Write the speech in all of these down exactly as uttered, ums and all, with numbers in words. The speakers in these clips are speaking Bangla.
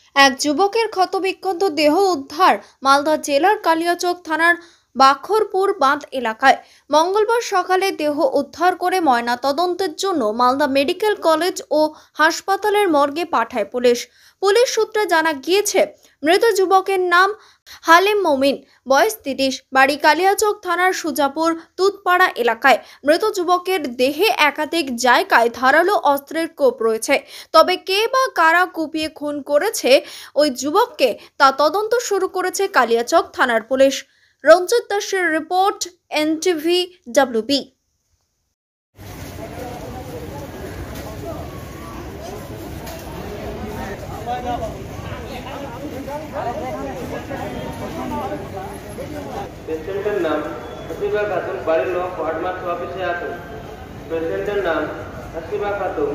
এক যুবকের ক্ষতবিক্ষত দেহ উদ্ধার মালদা জেলার কালিয়াচক থানার বাখরপুর বাঁধ এলাকায়। মঙ্গলবার সকালে দেহ উদ্ধার করে ময়না তদন্তের জন্য মালদা মেডিকেল কলেজ ও হাসপাতালের মর্গে পাঠায় পুলিশ। পুলিশ সূত্রে জানা গিয়েছে, মৃত যুবকের নাম হালিম মমিন, বয়স তিরিশ, বাড়ি কালিয়াচক থানার সুজাপুর তুতপাড়া এলাকায়। মৃত যুবকের দেহে একাধিক জায়গায় ধারালো অস্ত্রের কোপ রয়েছে। তবে কে বা কারা কুপিয়ে খুন করেছে ওই যুবককে তা তদন্ত শুরু করেছে কালিয়াচক থানার পুলিশ। রঞ্জিত দাসের রিপোর্ট, এনটিভি ডাব্লিউবি। পেশেন্টের নাম হাসিবা খাতুন, বাড়ি ন কোয়ার্টমার্স অফিসে আসুন। পেশেন্টের নাম হাসিবা খাতুন।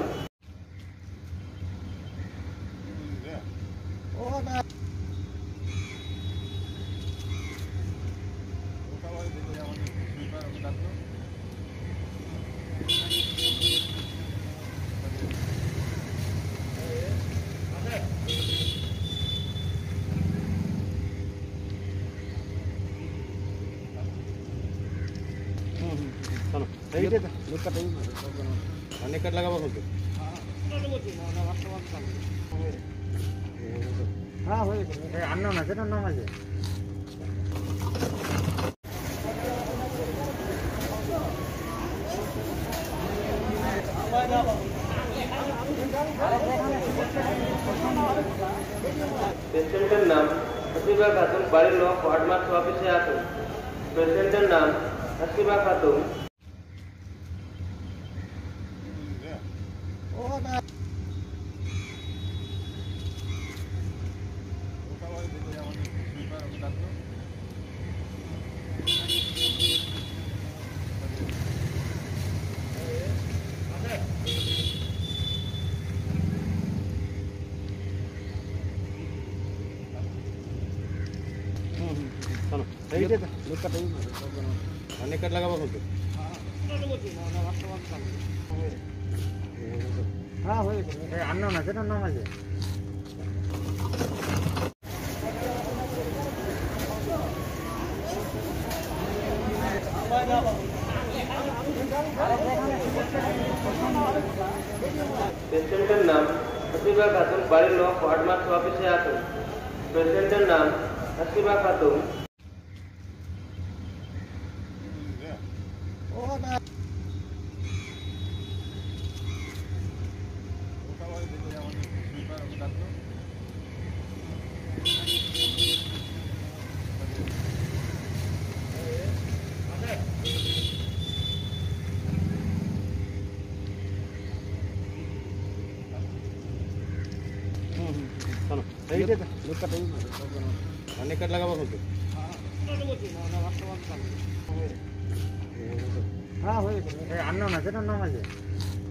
অনেক কাট লাগাবো বলতে হ্যাঁ হয়ে গেছে। আন্ন না সেটার নাম আছে। পেশেন্টের নাম হাসিবা খাতুন, বাড়ি ন কোয়ার্টমার্স অফিসে আসুন। পেশেন্টের নাম হাসিবা খাতুন। অনেক কাট লাগাবো বলতে হ্যাঁ হয়ে গেছে। আন্ন না সেটার নাম আছে। পেশেন্টের নাম হাসিবা খাতুন, বাড়ি ন কোয়ার্টমার্স অফিসে আসুন। পেশেন্টের নাম হাসিবা খাতুন। অনেক কাট লাগাবো বলতে হ্যাঁ হয়ে গেছে। আন্ন না সেটার নাম আছে।